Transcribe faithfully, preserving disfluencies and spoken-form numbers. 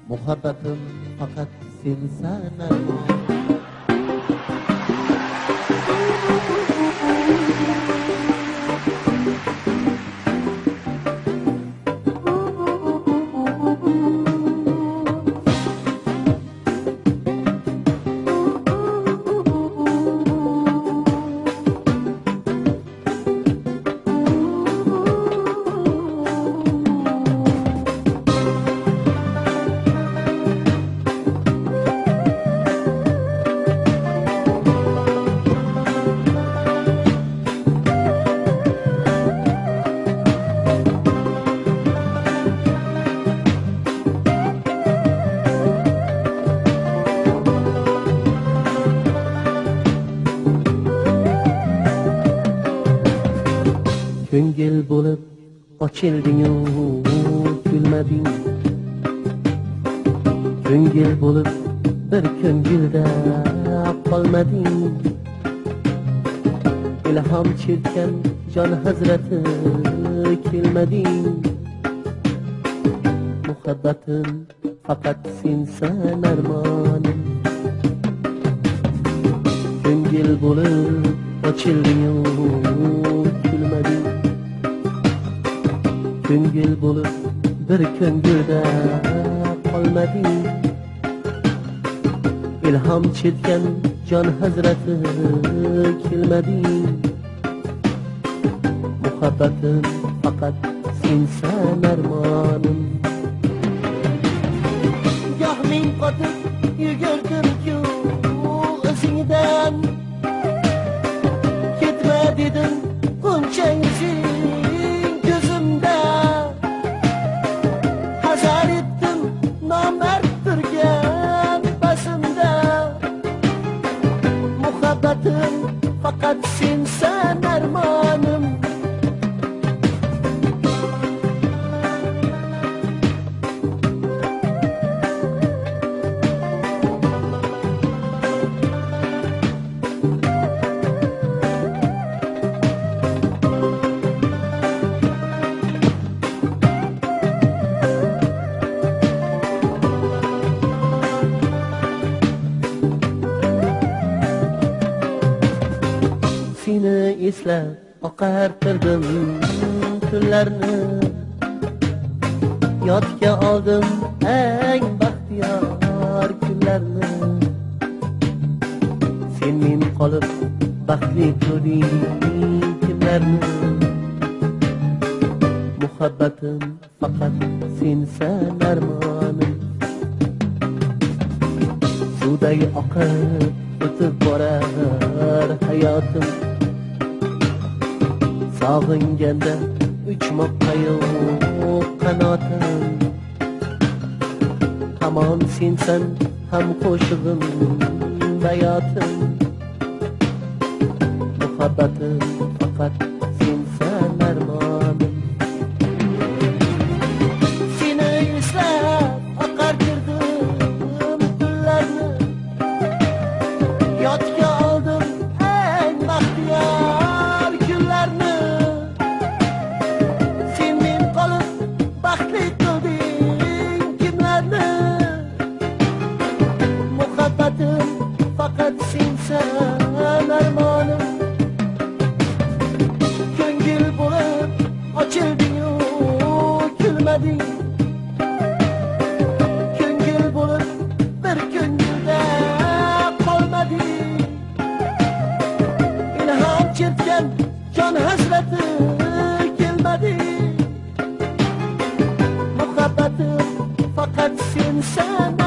Muhabbetim fakat sensen armağan. Ko'ngil bo'lib ochilding-u, kulmading. Ko'ngil bo'lib bir ko'ngilda qolmading. Ilhom chertgan jon hazrati kelmading. Muhabbatim faqat sensan armonim. Ko'ngil bo'lib ochilding-u, kulmading. Ko'ngil bo'lib bir ko'ngilda qolmading. Ilhom chertgan jon hazrati kelmading. Muhabbatim faqat sensan armonim. Goh men qotib yugurdim-ku o'zingdan, ketma dedim qo'nchang sen ko'zimda. Hazar etdim nomard turgan basimda. Muhabbatim faqat sensan armonim. Seni eslab oqartirdim kunlarni. Yodga oldim eng baxtiyor kunlarni. Sen men qolib baxtli ko'rding kimlarni. Muhabbatim faqat sensan armonim. Suvday oqib o'tib borar hayotim. Sog'inganda uchmoqqa yo'q qanotim. Hamon sensan ham qo'shig'im bayotim. Muhabbatim faqat sensan armonim. Seni eslab oqartirdim kunlarni. Yodga oldim eng baxtiyor kunlarni. Sen men qolib baxtli qilding kimlarni. Muhabbatim faqat sensan armonim. Ko'ngil bo'lib ochilding-u, kulmading. Ko'ngil bo'lib bir ko'ngilda qolmading. Ilhom chertgan jon hasrati kelmading. Muhabbatim faqat sensan